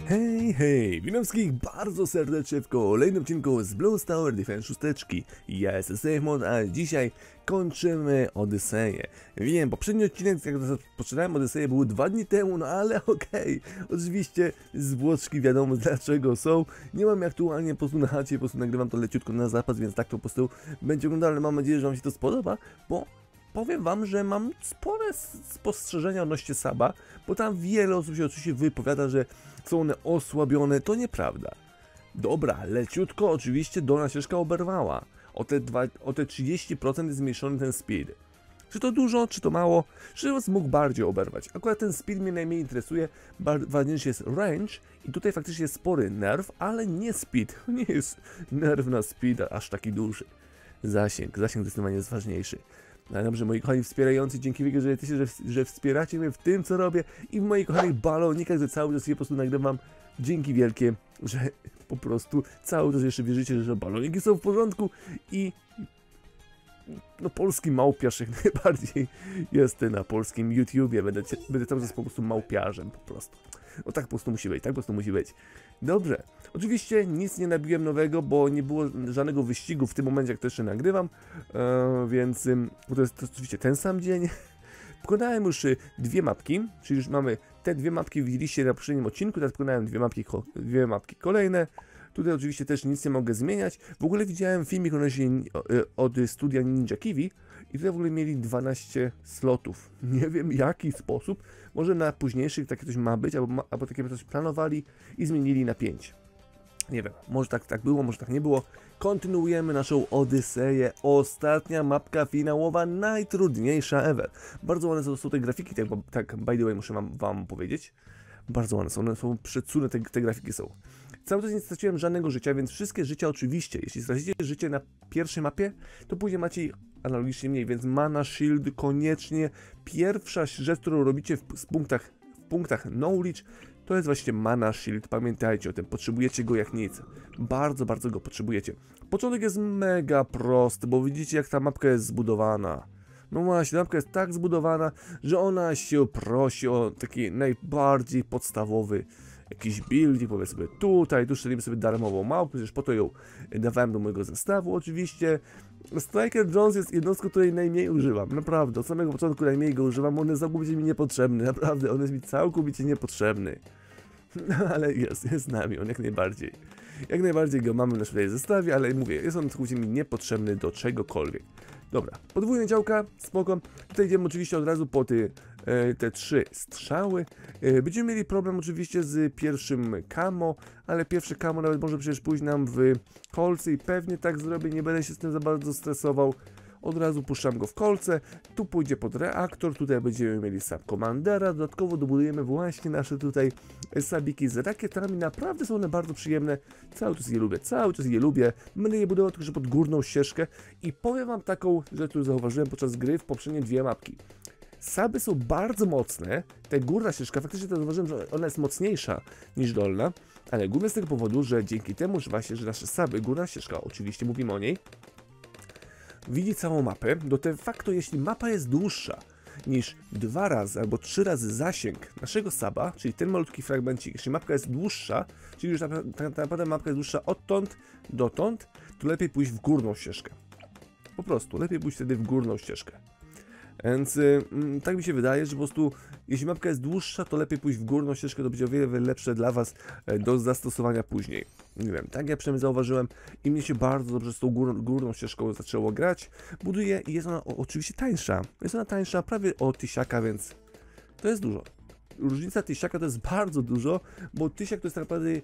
Hej, hej, witam wszystkich bardzo serdecznie w kolejnym odcinku z Bloons Tower Defense 6. Ja jestem Safemod, a dzisiaj kończymy Odyseję. Wiem, poprzedni odcinek, jak zaczynałem Odyseję, był 2 dni temu, no ale okej. Oczywiście zwłoczki wiadomo dlaczego są. Nie mam aktualnie po prostu na chacie, po prostu nagrywam to leciutko na zapas, więc tak to po prostu będzie wyglądało, ale mam nadzieję, że wam się to spodoba, bo powiem wam, że mam spore spostrzeżenia odnośnie Saba, bo tam wiele osób się oczywiście wypowiada, że są one osłabione. To nieprawda. Dobra, leciutko oczywiście dolna ścieżka oberwała. O te 30% jest zmniejszony ten speed. Czy to dużo, czy to mało? Czy mógł bardziej oberwać? Akurat ten speed mnie najmniej interesuje, ważniejszy jest range i tutaj faktycznie jest spory nerw, ale nie speed. Nie jest nerw na speed aż taki duży. Zasięg zdecydowanie jest ważniejszy. No dobrze, moi kochani wspierający, dzięki wielkie, że wspieracie mnie w tym, co robię i w moich kochanych balonikach, że cały czas je po prostu nagrywam. Dzięki wielkie, że po prostu cały czas jeszcze wierzycie, że baloniki są w porządku i no polski małpiarz jak najbardziej jest na polskim YouTubie. Będę cały czas po prostu małpiarzem po prostu. No tak po prostu musi być, tak po prostu musi być. Dobrze, oczywiście nic nie nabiłem nowego, bo nie było żadnego wyścigu w tym momencie, jak to jeszcze nagrywam, więc to jest oczywiście ten sam dzień. Pokonałem już 2 mapki, czyli już mamy te 2 mapki, widzieliście na poprzednim odcinku, teraz pokonałem 2 mapki kolejne. Tutaj oczywiście też nic nie mogę zmieniać. W ogóle widziałem filmik od studia Ninja Kiwi i tutaj w ogóle mieli 12 slotów. Nie wiem jaki sposób, może na późniejszych takie coś ma być, albo takie coś planowali i zmienili na 5. Nie wiem, może tak było, może tak nie było. Kontynuujemy naszą Odyseję. Ostatnia mapka finałowa, najtrudniejsza ever. Bardzo ładne są te grafiki, tak by the way muszę wam powiedzieć. Bardzo ładne są, one są przecudne, te grafiki są. Cały czas nie straciłem żadnego życia, więc wszystkie życia oczywiście, jeśli stracicie życie na pierwszej mapie, to później macie ich analogicznie mniej, więc mana shield koniecznie. Pierwsza rzecz, którą robicie w punktach knowledge, to jest właśnie mana shield, pamiętajcie o tym, potrzebujecie go jak nic. Bardzo, bardzo go potrzebujecie. Początek jest mega prosty, bo widzicie jak ta mapka jest zbudowana. No właśnie, mapka jest tak zbudowana, że ona się prosi o taki najbardziej podstawowy jakiś build, powiedzmy sobie tutaj, tu szczelimy sobie darmową małpkę, przecież po to ją dawałem do mojego zestawu oczywiście. Striker Jones jest jednostką, której najmniej używam, naprawdę, od samego początku najmniej go używam, on jest całkowicie mi niepotrzebny, naprawdę, on jest mi całkowicie niepotrzebny. No ale jest z nami, on jak najbardziej. Jak najbardziej go mamy w naszym zestawie, ale mówię, jest on całkowicie mi niepotrzebny do czegokolwiek. Dobra, podwójne działka, spoko. Tutaj idziemy oczywiście od razu po te 3 strzały. Będziemy mieli problem oczywiście z pierwszym camo, ale pierwsze camo nawet może przecież pójść nam w kolce i pewnie tak zrobię, nie będę się z tym za bardzo stresował. Od razu puszczam go w kolce, tu pójdzie pod reaktor, tutaj będziemy mieli Subcommandera, dodatkowo dobudujemy właśnie nasze tutaj sabiki z rakietami, naprawdę są one bardzo przyjemne, cały czas je lubię, będę je budował tylko że pod górną ścieżkę i powiem wam taką rzecz, którą zauważyłem podczas gry w poprzednie 2 mapki. Saby są bardzo mocne, ta górna ścieżka, faktycznie to zauważyłem, że ona jest mocniejsza niż dolna, ale głównie z tego powodu, że dzięki temu, że właśnie, że nasze saby, górna ścieżka, oczywiście mówimy o niej, widzi całą mapę, de facto jeśli mapa jest dłuższa niż 2 razy albo 3 razy zasięg naszego saba, czyli ten malutki fragmencik, jeśli mapka jest dłuższa, czyli już tak naprawdę mapka jest dłuższa odtąd dotąd, to lepiej pójść w górną ścieżkę. Po prostu, lepiej pójść wtedy w górną ścieżkę. Więc tak mi się wydaje, że po prostu jeśli mapka jest dłuższa, to lepiej pójść w górną ścieżkę, to będzie o wiele lepsze dla was do zastosowania później. Nie wiem, tak ja przynajmniej zauważyłem i mnie się bardzo dobrze z tą górną ścieżką zaczęło grać. Buduję i jest ona oczywiście tańsza. Jest ona tańsza prawie o 1000, więc to jest dużo. Różnica 1000 to jest bardzo dużo, bo 1000 to jest tak naprawdę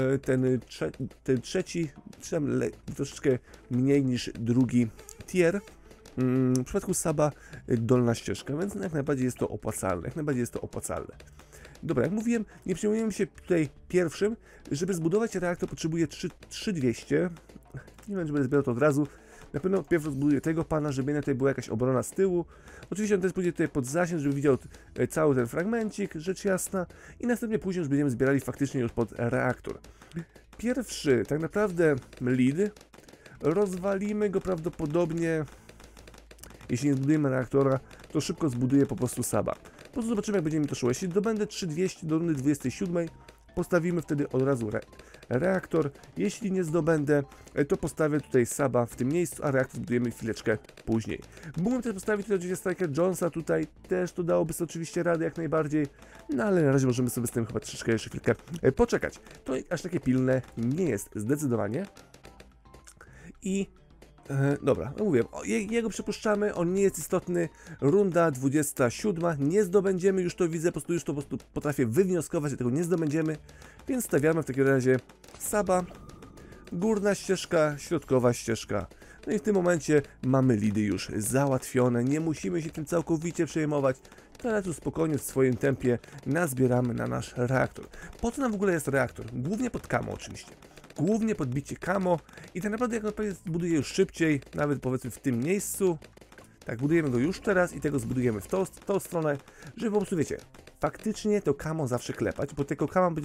ten trzeci, czy tam troszeczkę mniej niż drugi tier. W przypadku Saba dolna ścieżka, więc jak najbardziej jest to opłacalne, Dobra, jak mówiłem, nie przejmujemy się tutaj pierwszym, żeby zbudować reaktor potrzebuję 3200, nie wiem, czy będę zbierał to od razu, na pewno pierwszy zbuduję tego pana, żeby tutaj była jakaś obrona z tyłu, oczywiście on też pójdzie tutaj pod zasięg, żeby widział cały ten fragmencik, rzecz jasna, i następnie później już będziemy zbierali faktycznie już pod reaktor. Pierwszy, tak naprawdę lead, rozwalimy go prawdopodobnie. Jeśli nie zbudujemy reaktora, to szybko zbuduję po prostu Saba. Po prostu zobaczymy jak będzie mi to szło. Jeśli dobędę 3200 do rundy 27, postawimy wtedy od razu reaktor. Jeśli nie zdobędę, to postawię tutaj suba w tym miejscu, a reaktor budujemy chwileczkę później. Mógłbym też postawić tutaj oczywiście Striker Jonesa tutaj, też to dałoby sobie oczywiście radę jak najbardziej, no ale na razie możemy sobie z tym chyba troszeczkę jeszcze chwilkę poczekać. To aż takie pilne nie jest zdecydowanie. I dobra, no mówię, jego przypuszczamy, on nie jest istotny. Runda 27, nie zdobędziemy, już to widzę, już to po prostu potrafię wywnioskować, że tego nie zdobędziemy, więc stawiamy w takim razie suba, górna ścieżka, środkowa ścieżka. No i w tym momencie mamy lidy już załatwione, nie musimy się tym całkowicie przejmować. Teraz tu spokojnie w swoim tempie nazbieramy na nasz reaktor. Po co nam w ogóle jest reaktor? Głównie pod camo oczywiście. Głównie podbicie camo i tak naprawdę jak odpowiedź zbuduję już szybciej, nawet powiedzmy w tym miejscu. Tak, budujemy go już teraz i tego zbudujemy w tą stronę, żeby po prostu wiecie, faktycznie to camo zawsze klepać, bo tego camo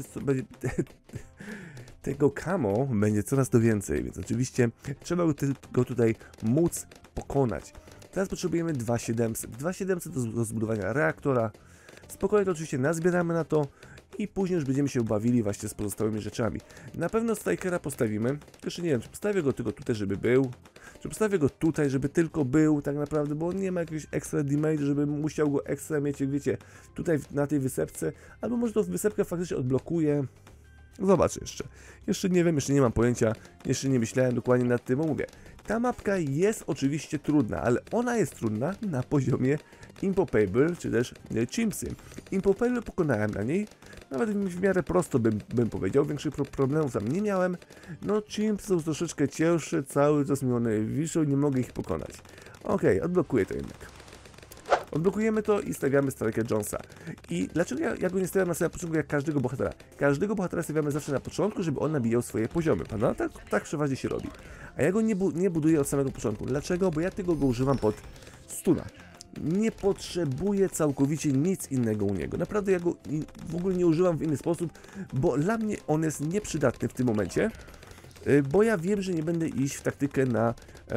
tego camo będzie coraz to więcej, więc oczywiście trzeba go tutaj móc pokonać. Teraz potrzebujemy 2700. 2700 do zbudowania reaktora. Spokojnie to oczywiście nazbieramy na to i później już będziemy się bawili właśnie z pozostałymi rzeczami. Na pewno Strikera postawimy, jeszcze nie wiem, czy postawię go tylko tutaj, żeby był, czy postawię go tutaj, żeby tylko był tak naprawdę, bo on nie ma jakiegoś extra damage, żeby musiał go ekstra mieć, wiecie, tutaj na tej wysepce, albo może to wysepkę faktycznie odblokuje. Zobaczę jeszcze. Jeszcze nie wiem, jeszcze nie mam pojęcia, jeszcze nie myślałem dokładnie nad tym, bo mówię. Ta mapka jest oczywiście trudna, ale ona jest trudna na poziomie Impopable, czy też Chimpsy. Impopable pokonałem na niej, nawet w miarę prosto bym powiedział, większych problemów tam nie miałem. No Chimps są troszeczkę cięższe, cały czas mi one wiszą, nie mogę ich pokonać. Okej, odblokuję to jednak. Odblokujemy to i stawiamy Striker Jonesa. I dlaczego ja go nie stawiam na samym początku jak każdego bohatera? Każdego bohatera stawiamy zawsze na początku, żeby on nabijał swoje poziomy, prawda? Tak przeważnie się robi. A ja go nie buduję od samego początku. Dlaczego? Bo ja tego go używam pod stuna. Nie potrzebuję całkowicie nic innego u niego. Naprawdę ja go w ogóle nie używam w inny sposób, bo dla mnie on jest nieprzydatny w tym momencie, bo ja wiem, że nie będę iść w taktykę na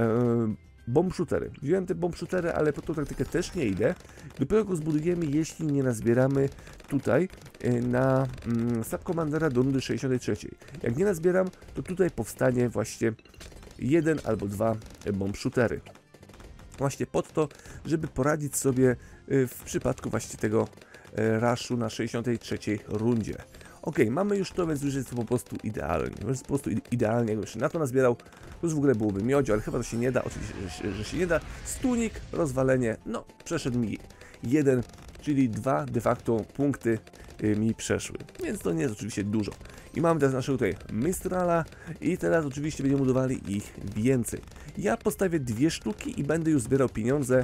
bomb shootery. Wziąłem te bomb shootery, ale po tą taktykę też nie idę. Dopiero go zbudujemy, jeśli nie nazbieramy tutaj na subcommandera do rundy 63. Jak nie nazbieram, to tutaj powstanie właśnie jeden albo dwa bomb shootery. Właśnie pod to, żeby poradzić sobie w przypadku właśnie tego rushu na 63 rundzie. Ok, mamy już to, więc już jest to po prostu idealnie. Już jest po prostu idealnie, jakbym się na to nazbierał, to już w ogóle byłoby miodzio, ale chyba to się nie da, oczywiście, że się nie da. Stunik, rozwalenie, no przeszedł mi jeden, czyli 2 de facto punkty mi przeszły, więc to nie jest oczywiście dużo. I mamy teraz naszego tutaj Mistrala i teraz oczywiście będziemy budowali ich więcej. Ja postawię 2 sztuki i będę już zbierał pieniądze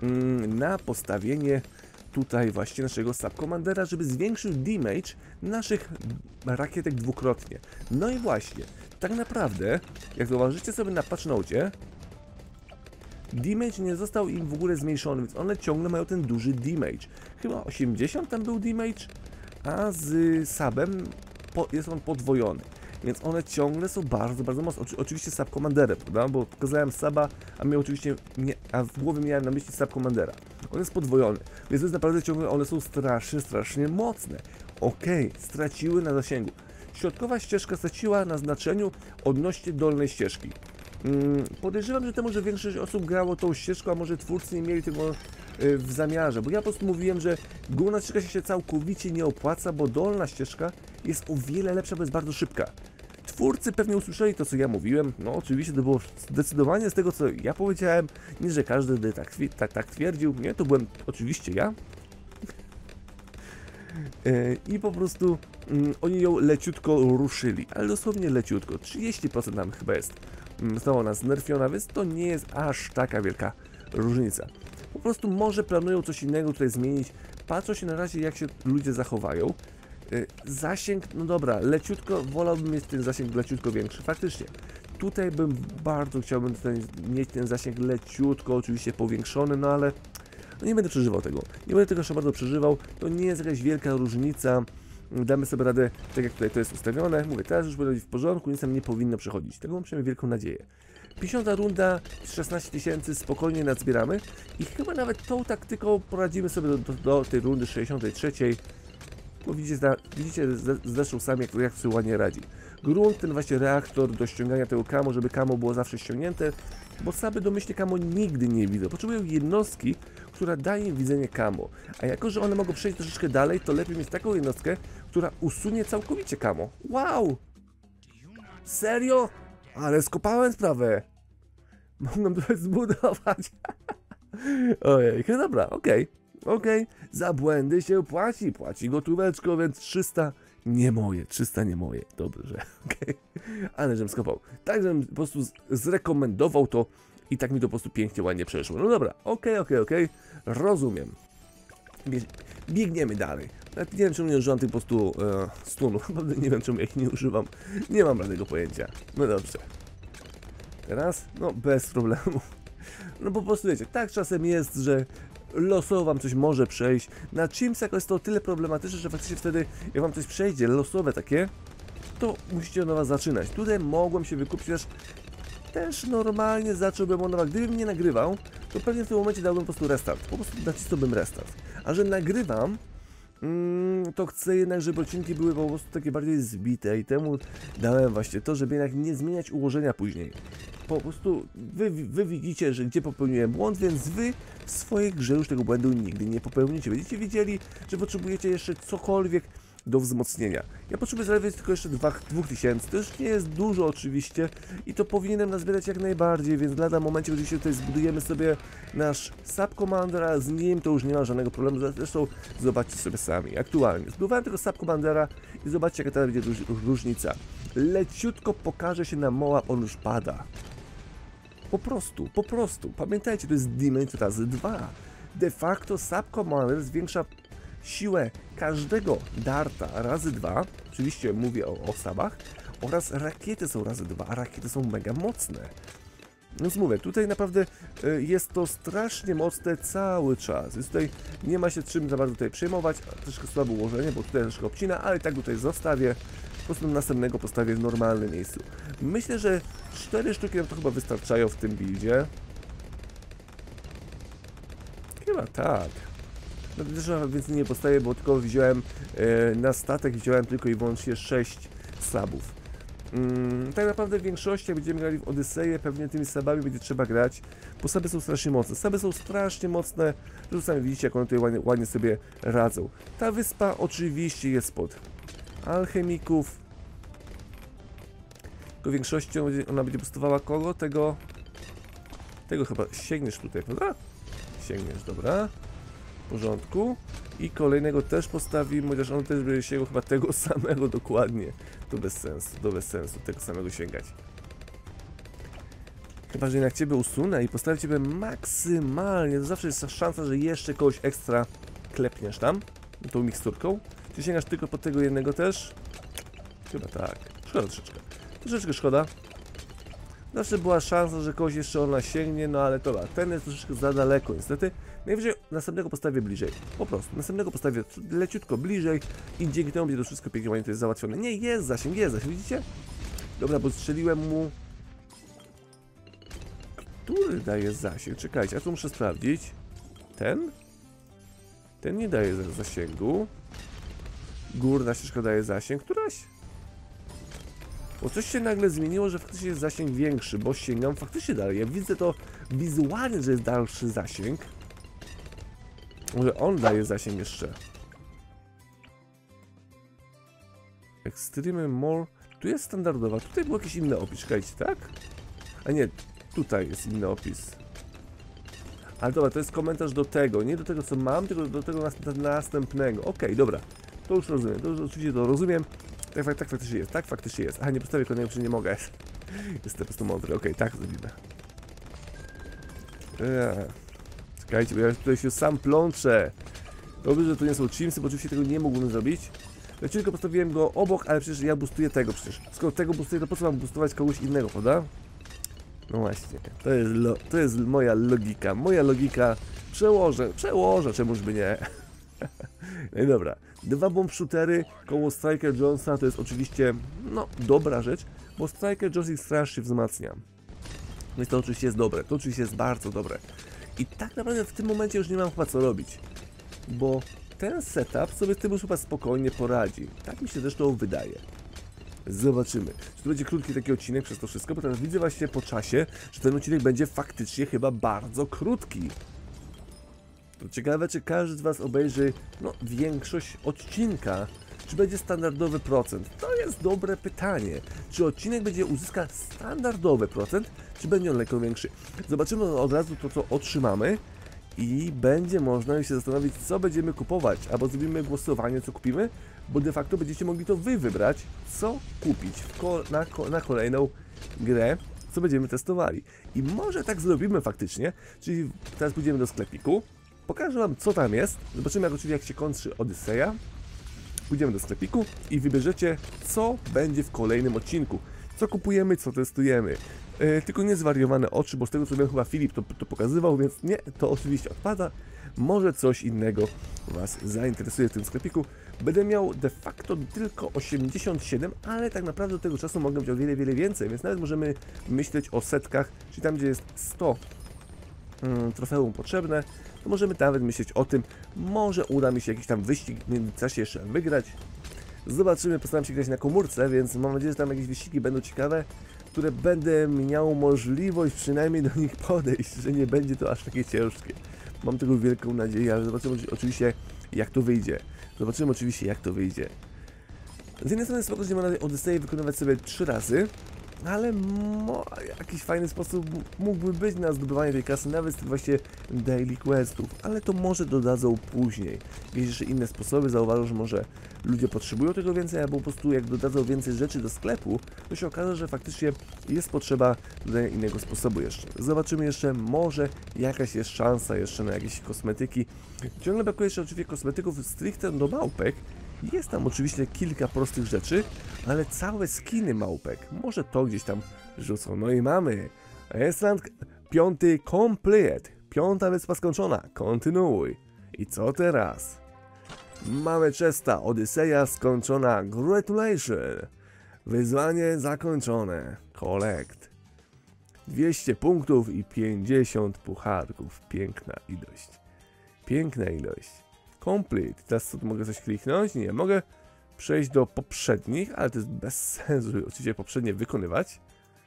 na postawienie tutaj właśnie naszego subcommandera, żeby zwiększył damage naszych rakietek dwukrotnie. No i właśnie, tak naprawdę, jak zauważycie sobie na patchnocie, damage nie został im w ogóle zmniejszony, więc one ciągle mają ten duży damage. Chyba 80 tam był damage, a z subem jest on podwojony. Więc one ciągle są bardzo, bardzo mocne. Oczywiście subcommanderem, prawda? Bo pokazałem suba, a w głowie miałem na myśli subcommandera. On jest podwojony, więc to jest naprawdę ciągle, one są strasznie mocne. Okej, straciły na zasięgu. Środkowa ścieżka straciła na znaczeniu odnośnie dolnej ścieżki. Podejrzewam, że to może większość osób grało tą ścieżką, a może twórcy nie mieli tego w zamiarze, bo ja po prostu mówiłem, że górna ścieżka się całkowicie nie opłaca, bo dolna ścieżka jest o wiele lepsza, bo jest bardzo szybka. Twórcy pewnie usłyszeli to, co ja mówiłem, no oczywiście to było zdecydowanie z tego, co ja powiedziałem, nie, że każdy tak twierdził, nie, to byłem oczywiście ja. I po prostu oni ją leciutko ruszyli, ale dosłownie leciutko, 30% nam chyba jest. Została ona znerfiona, więc to nie jest aż taka wielka różnica. Po prostu może planują coś innego tutaj zmienić, patrzą się na razie jak się ludzie zachowają. Zasięg, no dobra, leciutko, wolałbym mieć ten zasięg leciutko większy, faktycznie. Tutaj chciałbym tutaj mieć ten zasięg leciutko, oczywiście powiększony, no ale no nie będę przeżywał tego. Nie będę tego jeszcze bardzo przeżywał, to nie jest jakaś wielka różnica. Damy sobie radę, tak jak tutaj to jest ustawione. Mówię, teraz już będzie w porządku, nic tam nie powinno przechodzić. Tego mam przynajmniej wielką nadzieję. 50 runda, 16 000, spokojnie nadzbieramy. I chyba nawet tą taktyką poradzimy sobie do tej rundy 63. Bo widzicie zresztą sami, jak sobie ładnie radzi. Grunt, ten właśnie reaktor do ściągania tego kamo, żeby kamo było zawsze ściągnięte, bo same domyślnie kamo nigdy nie widzą. Potrzebują jednostki, która daje im widzenie kamo. A jako, że one mogą przejść troszeczkę dalej, to lepiej mieć taką jednostkę, która usunie całkowicie kamo. Wow! Serio? Ale skopałem sprawę. Mogłem to zbudować. Ojej, dobra, okej. Za błędy się płaci gotóweczko, więc 300 nie moje, 300 nie moje, dobrze, ale żem skopał, tak żebym po prostu zrekomendował to i tak mi to po prostu pięknie, ładnie przeszło, no dobra, okej, rozumiem, biegniemy dalej, nawet nie wiem czemu nie używam tych po prostu stunów, naprawdę nie wiem czemu ich nie używam, nie mam żadnego pojęcia, no dobrze, teraz, no bez problemu, no po prostu wiecie, tak czasem jest, że losowo wam coś może przejść. Na Chimsach jest to o tyle problematyczne, że faktycznie wtedy, jak wam coś przejdzie, losowe takie, to musicie od nowa zaczynać. Tutaj mogłem się wykupić, też normalnie zacząłbym od nowa. Gdybym nie nagrywał, to pewnie w tym momencie dałbym po prostu restart. Po prostu nacisnąłbym restart. A że nagrywam, to chcę jednak, żeby odcinki były po prostu takie bardziej zbite i temu dałem właśnie to, żeby jednak nie zmieniać ułożenia później. Po prostu wy widzicie, że gdzie popełniłem błąd, więc wy w swojej grze już tego błędu nigdy nie popełnicie. Będziecie wiedzieli, że potrzebujecie jeszcze cokolwiek do wzmocnienia. Ja potrzebuję zaledwie tylko jeszcze 2000, to już nie jest dużo oczywiście i to powinienem nazbierać jak najbardziej, więc lada momencie, gdy się tutaj zbudujemy sobie nasz Subcommandera, a z nim to już nie ma żadnego problemu, zresztą zobaczcie sobie sami. Aktualnie zbudowałem tego Subcommandera i zobaczcie, jaka teraz będzie różnica. Leciutko pokaże się na Moab, on już pada. Po prostu. Pamiętajcie, to jest damage razy 2. De facto Subcommander zwiększa siłę każdego darta razy 2. Oczywiście mówię o sabach. Oraz rakiety są razy 2, a rakiety są mega mocne. Więc mówię, tutaj naprawdę jest to strasznie mocne cały czas. Więc tutaj nie ma się czym za bardzo tutaj przejmować. Troszkę słabe ułożenie, bo tutaj troszkę obcina, ale i tak tutaj zostawię. Po prostu następnego postawię w normalnym miejscu. Myślę, że 4 sztuki nam to chyba wystarczają w tym buildzie. Chyba tak. No też więc nie postawię, bo tylko wziąłem na statek, wziąłem tylko i wyłącznie 6 subów. Tak naprawdę w większości, jak będziemy grali w Odyseję, pewnie tymi subami będzie trzeba grać, bo suby są strasznie mocne. Suby są strasznie mocne, że sami widzicie, jak one tutaj ładnie sobie radzą. Ta wyspa oczywiście jest pod alchemików. Tylko w większości ona będzie boostowała kogo? Tego chyba sięgniesz tutaj, prawda? Sięgniesz, dobra. W porządku. I kolejnego też postawimy, chociaż on też będzie sięgał chyba tego samego dokładnie. To bez sensu tego samego sięgać. Chyba, że jednak ciebie usunę i postawię ciebie maksymalnie, to zawsze jest szansa, że jeszcze kogoś ekstra klepniesz tam, tą miksturką. Czy sięgasz tylko po tego jednego też? Chyba tak. Szkoda troszeczkę. Troszeczkę szkoda. Zawsze była szansa, że kogoś jeszcze ona sięgnie, no ale dobra, ten jest troszeczkę za daleko niestety. Najwyżej następnego postawię bliżej. Po prostu. Następnego postawię leciutko bliżej i dzięki temu będzie to wszystko pięknie ładnie jest załatwione. Nie, jest zasięg, widzicie? Dobra, bo strzeliłem mu... Który daje zasięg? Czekajcie, ja tu muszę sprawdzić. Ten? Ten nie daje zasięgu. Górna ścieżka daje zasięg. Któraś? Bo coś się nagle zmieniło, że faktycznie jest zasięg większy, bo sięgam faktycznie dalej. Ja widzę to wizualnie, że jest dalszy zasięg. Może on daje zasięg jeszcze. Extreme more. Tu jest standardowa. Tutaj był jakiś inny opis. Czekajcie, tak? A nie, tutaj jest inny opis. Ale dobra, to jest komentarz do tego. Nie do tego, co mam, tylko do tego następnego. Okej, dobra. To już rozumiem. To już oczywiście to rozumiem. Tak faktycznie jest. Tak faktycznie jest. Aha, nie postawię kolejnego, czy nie mogę. Jestem po prostu mądry. Okej, tak zrobimy. Czekajcie, bo ja tutaj się sam plączę. Dobrze, że tu nie są Chimsy, bo oczywiście tego nie mógłbym zrobić. Ja tylko postawiłem go obok, ale przecież ja boostuję tego przecież. Skoro tego boostuję, to po co mam boostować kogoś innego, prawda? No właśnie, to jest moja logika. Moja logika przełożę, czemuż by nie. No i dobra, 2 bomb shootery koło Striker Jonesa to jest oczywiście, no, dobra rzecz, bo Striker Jones ich strasznie wzmacnia. No i to oczywiście jest dobre, to oczywiście jest bardzo dobre. I tak naprawdę w tym momencie już nie mam chyba co robić, bo ten setup sobie z tym już chyba spokojnie poradzi. Tak mi się zresztą wydaje. Zobaczymy. Czy to będzie krótki taki odcinek przez to wszystko, bo teraz widzę właśnie po czasie, że ten odcinek będzie faktycznie chyba bardzo krótki. To ciekawe, czy każdy z Was obejrzy, no, większość odcinka. Czy będzie standardowy procent? To jest dobre pytanie. Czy odcinek będzie uzyskał standardowy procent, czy będzie on lekko większy? Zobaczymy od razu to, co otrzymamy i będzie można się zastanowić, co będziemy kupować, albo zrobimy głosowanie, co kupimy, bo de facto będziecie mogli to Wy wybrać, co kupić na kolejną grę, co będziemy testowali. I może tak zrobimy faktycznie, czyli teraz pójdziemy do sklepiku, pokażę Wam, co tam jest, zobaczymy jak się kończy Odyseja. Pójdziemy do sklepiku i wybierzecie, co będzie w kolejnym odcinku. Co kupujemy, co testujemy. Tylko nie zwariowane oczy, bo z tego co wiem chyba Filip to pokazywał, więc nie, to oczywiście odpada. Może coś innego Was zainteresuje w tym sklepiku. Będę miał de facto tylko 87, ale tak naprawdę do tego czasu mogę mieć o wiele więcej, więc nawet możemy myśleć o setkach, czyli tam gdzie jest 100 trofeum potrzebne, to możemy nawet myśleć o tym, może uda mi się jakiś tam wyścig w międzyczasie jeszcze wygrać. Zobaczymy, postaram się grać na komórce, więc mam nadzieję, że tam jakieś wyścigi będą ciekawe, które będę miał możliwość przynajmniej do nich podejść, że nie będzie to aż takie ciężkie. Mam tego wielką nadzieję, ale zobaczymy oczywiście jak to wyjdzie. Z jednej strony spoko, że nie można Odyseję wykonywać sobie 3 razy, ale jakiś fajny sposób mógłby być na zdobywanie tej kasy, nawet z tych właśnie daily questów, ale to może dodadzą później. Jakieś jeszcze inne sposoby, zauważą, że może ludzie potrzebują tego więcej, albo po prostu jak dodadzą więcej rzeczy do sklepu, to się okaże, że faktycznie jest potrzeba dodania innego sposobu jeszcze. Zobaczymy jeszcze, może jakaś jest szansa jeszcze na jakieś kosmetyki. Ciągle brakuje jeszcze oczywiście kosmetyków stricte do małpek. Jest tam oczywiście kilka prostych rzeczy, ale całe skiny małpek, może to gdzieś tam rzucą. No i mamy Esland 5 complete, 5. wyspa skończona, kontynuuj. I co teraz? Mamy Chesta, Odyseja skończona, gratulation. Wyzwanie zakończone, collect. 200 punktów i 50 pucharków, piękna ilość. Complete. Teraz co, tu mogę coś kliknąć? Nie, mogę przejść do poprzednich, ale to jest bez sensu, żeby oczywiście poprzednie wykonywać.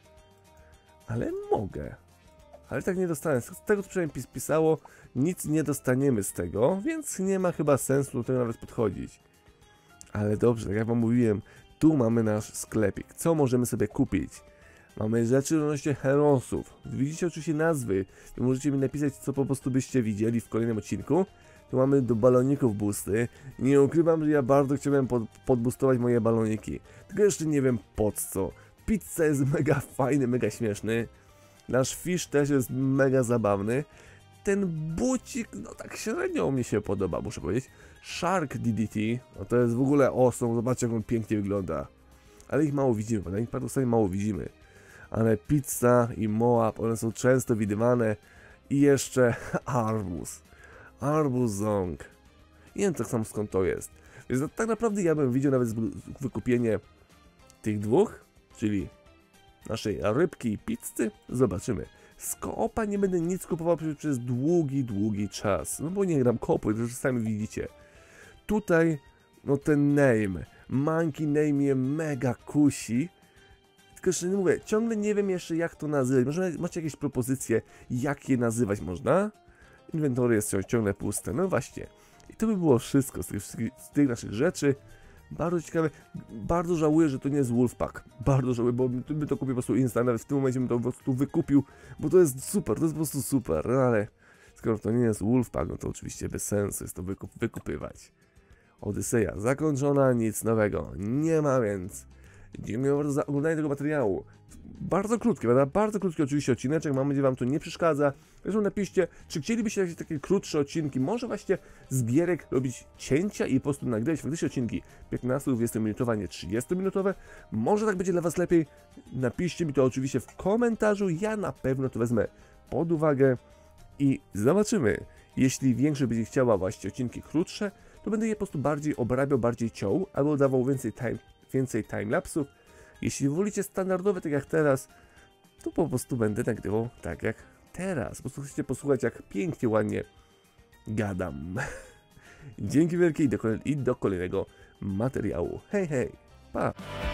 Ale mogę. Ale tak nie dostanę. Z tego co przynajmniej pisało, nic nie dostaniemy z tego, więc nie ma chyba sensu do tego nawet podchodzić. Ale dobrze, tak jak wam mówiłem, tu mamy nasz sklepik. Co możemy sobie kupić? Mamy rzeczy odnośnie herosów. Widzicie oczywiście nazwy. Możecie mi napisać, co po prostu byście widzieli w kolejnym odcinku. Tu mamy do baloników boosty. Nie ukrywam, że ja bardzo chciałem podboostować moje baloniki. Tylko jeszcze nie wiem po co. Pizza jest mega fajny, mega śmieszny. Nasz fish też jest mega zabawny. Ten bucik, no tak średnio mi się podoba, muszę powiedzieć. Shark DDT, no to jest w ogóle awesome. Zobaczcie, jak on pięknie wygląda. Ale ich mało widzimy, bo na nich paradoksalnie mało widzimy. Ale pizza i Moab, one są często widywane. I jeszcze arbuz. Arbuz Zong. Nie wiem tak samo skąd to jest. Więc tak naprawdę ja bym widział nawet wykupienie tych dwóch, czyli naszej rybki i pizzy. Zobaczymy. Z koopa nie będę nic kupował przez długi czas. No bo nie gram koopu, to już sami widzicie. Tutaj, no ten name. Monkey name mnie mega kusi. Tylko jeszcze nie mówię, ciągle nie wiem jeszcze jak to nazywać. Może macie jakieś propozycje, jak je nazywać można? Inwentory jest ciągle puste, no właśnie. I to by było wszystko z tych naszych rzeczy. Bardzo ciekawe, bardzo żałuję, że to nie jest Wolfpack. Bardzo żałuję, bo by to kupił po prostu instant, nawet w tym momencie bym to po prostu wykupił, bo to jest super, to jest po prostu super, no ale skoro to nie jest Wolfpack, no to oczywiście bez sensu jest to wykupywać. Odyseja zakończona, nic nowego nie ma, więc dziękuję bardzo za oglądanie tego materiału. Bardzo krótki, prawda? Bardzo krótki oczywiście odcineczek, mam nadzieję, że wam to nie przeszkadza. Zresztą napiszcie, czy chcielibyście jakieś takie krótsze odcinki, może właśnie z gierek robić cięcia i po prostu nagrywać faktycznie odcinki 15-20 minutowe, a nie 30 minutowe. Może tak będzie dla was lepiej. Napiszcie mi to oczywiście w komentarzu, ja na pewno to wezmę pod uwagę i zobaczymy. Jeśli większość będzie chciała właśnie odcinki krótsze, to będę je po prostu bardziej obrabiał, bardziej ciął, albo dawał więcej timelapsów. Jeśli wolicie standardowe, tak jak teraz, to po prostu będę nagrywał tak jak teraz. Po prostu chcecie posłuchać, jak pięknie, ładnie gadam. Dzięki wielkie i do kolejnego materiału. Hej, hej, pa!